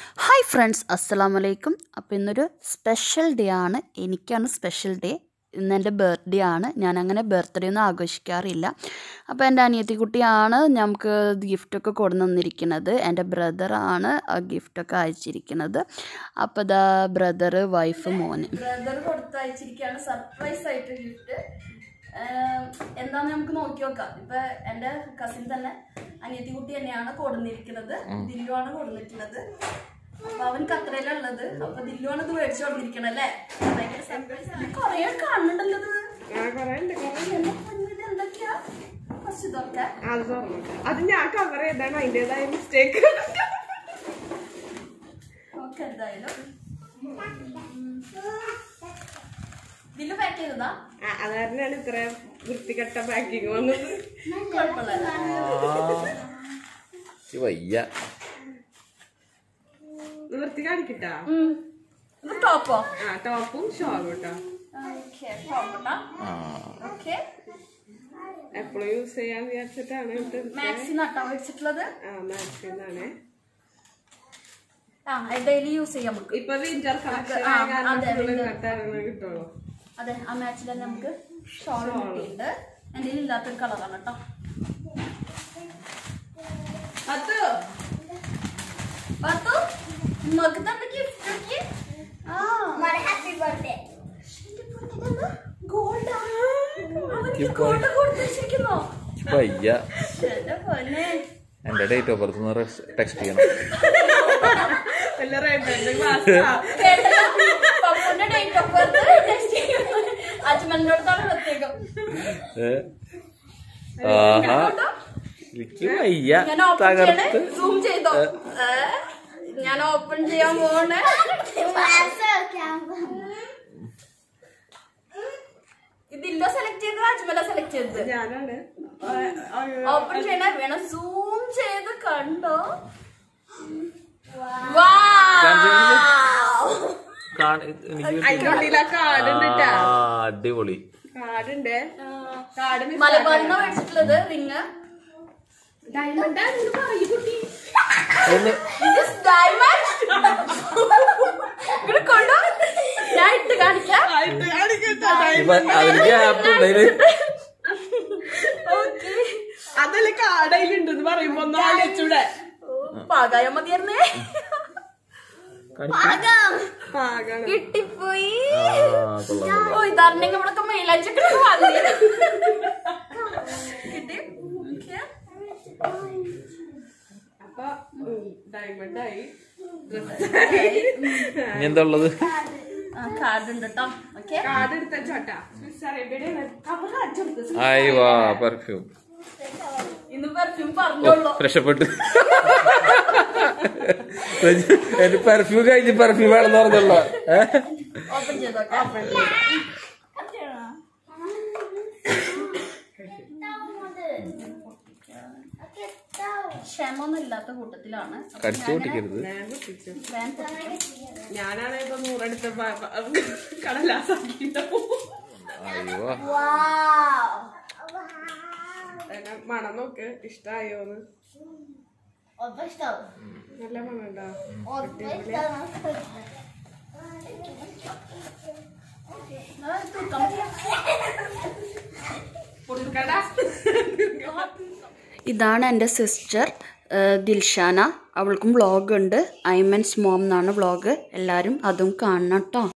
Hi friends, അസ്സലാമു അലൈക്കും. അപ്പോൾ ഇന്നൊരു സ്പെഷ്യൽ ഡേ ആണ്. എനിക്കാണ് സ്പെഷ്യൽ ഡേ. ഇന്നെൻ്റെ ബർത്ത്ഡേ ആണ്. ഞാനങ്ങനെ ബർത്ത്ഡേ ഒന്നും ആഘോഷിക്കാറില്ല. അപ്പോൾ എൻ്റെ അനിയത്തിക്കുട്ടിയാണ് നമുക്ക് ഗിഫ്റ്റൊക്കെ കൊണ്ടു തന്നിരിക്കുന്നത്. എൻ്റെ ബ്രദറാണ് ആ ഗിഫ്റ്റൊക്കെ അയച്ചിരിക്കുന്നത്. അപ്പോൾ ഇതാ ബ്രദറ്, വൈഫ്, മോന്. ബ്രദർ കൊടുത്ത് അയച്ചിരിക്കുകയാണ് സർപ്രൈസ് ആയിട്ട് ഗിഫ്റ്റ്. എന്താന്ന് നമുക്ക് നോക്കി നോക്കാം. ഇപ്പൊ എന്റെ കസിൻ തന്നെ അനിയത്തിക്കുട്ടി തന്നെയാണ് കൊടുന്നിരിക്കുന്നത്. ദില്ലുവാണ് കൊടുന്നിട്ടുള്ളത്. അപ്പൊ അവൻ ഖത്തറിലുള്ളത്. അപ്പൊ ദില്ലുവാണ് ഇത് മേടിച്ചു കൊടുത്തിരിക്കണം അല്ലേ? ഭയങ്കര സർപ്രൈസ്. കൊറേ കാണുന്നുണ്ടല്ലോ എന്തൊക്കെയാ ഫസ്റ്റ് തുറക്കാൻ. അത് ഞാൻ കവർ ചെയ്താണ്, അതിന്റേതായ മിസ്റ്റേക്ക്. ഓക്കെ, എന്തായാലും ദില്ലു പാക്ക് ചെയ്തതാ. അത് കാരണമാണ് ഇത്ര വൃത്തികെട്ട പാക്കിങ് വന്നത്. വൃത്തി കാണിക്കട്ടാ. ടോപ്പോ? ടോപ്പും ഷോളും കേട്ടോ. എപ്പോഴും യൂസ് ചെയ്യാൻ വിചാരിച്ചിട്ടാണ് മാക്സിനാട്ടോ വെച്ചിട്ടുള്ളത്. മാക്സിന്നാണ് ഡെയിലി യൂസ് ചെയ്യാം നമുക്ക്. ഇപ്പൊ വിന്റർ കളക്ഷൻ കിട്ടുള്ളൂ. അതെ, ആ മാച്ചിൽ തന്നെ നമുക്ക് ഷോൾ കിട്ടിയിട്ടുണ്ട്. എൻ്റെ ഇല്ലാത്തൊരു കളറാണ് കേട്ടോ. എന്റെ ഡേറ്റ് ഓഫ് ബർത്ത് ടെക്സ്റ്റ് ചെയ്യണം. ഞാൻ ഓപ്പൺ ചെയ്യാൻ പോണേ. ഇതില്ല സെലക്ട് ചെയ്തത്, അജ്മല സെലക്ട് ചെയ്തത്. ഓപ്പൺ ചെയ്യണേ വേണം. സൂം ചെയ്ത് കണ്ടോ? അടിപൊളി കാർഡുണ്ട്. മലബാറിന് മേടിച്ചിട്ടുള്ളത് റിങ്. ഡയമണ്ട് കൊണ്ടോ ഞാൻ ഇട്ട് കാണിക്കാം. അതല്ലേ കാടയിലുണ്ടെന്ന് പറയുമ്പോ ഒന്ന് ആലോചിച്ചൂടെ? പാകായ മതിയായിരുന്നേ. കിട്ടിപ്പോയി. ഓ, ഇതാണെങ്കിൽ നമ്മളൊക്കെ മൈലാഞ്ചൊക്കെ കിട്ടി. അപ്പൊ ഡയമണ്ടായി. എന്താ ഉള്ളത്? കാർഡ് ഉണ്ട് കേട്ടോ. കാർഡ് എടുത്ത ചോട്ടാ. പെർഫ്യൂം. ഇന്ന് പെർഫ്യൂം പറഞ്ഞോളൂ. രക്ഷപ്പെട്ടു. എന്റെ പെർഫ്യൂം കഴിഞ്ഞ് പെർഫ്യൂം വേണമെന്ന് പറഞ്ഞല്ലോ. ഓപ്പൺ ചെയ്തോ. ക്ഷമൊന്നും ഇല്ലാത്ത കൂട്ടത്തിലാണ്. കടിച്ചു പൊട്ടിക്കരുത്. ഞാനാണ് ഇപ്പൊ 100 എടുത്ത കടലാസാക്കിട്ടോ. മണം നോക്ക്, ഇഷ്ടായോന്ന്. നല്ല മണം ഉണ്ടോ? ഇതാണ് എൻ്റെ സിസ്റ്റർ ദിൽഷാന. അവൾക്കും വ്ളോഗ് ഉണ്ട്. ഐമൻസ് മോം എന്നാണ് വ്ളോഗ്. എല്ലാവരും അതും കാണണം കേട്ടോ.